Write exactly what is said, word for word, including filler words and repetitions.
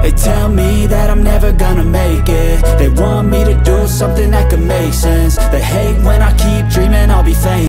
They tell me that I'm never gonna make it. They want me to do something that could make sense. They hate when I keep dreaming I'll be famous.